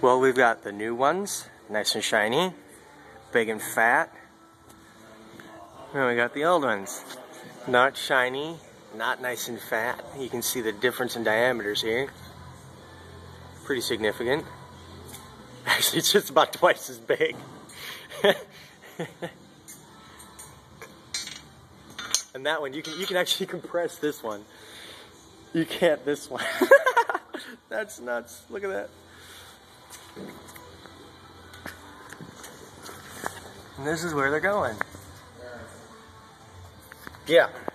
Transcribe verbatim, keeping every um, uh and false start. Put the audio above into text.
Well, we've got the new ones, nice and shiny, big and fat. And we got the old ones, not shiny, not nice and fat. You can see the difference in diameters here. Pretty significant. Actually, it's just about twice as big. And that one, you can you can actually compress this one. You can't this one. That's nuts. Look at that. And this is where they're going. Yeah.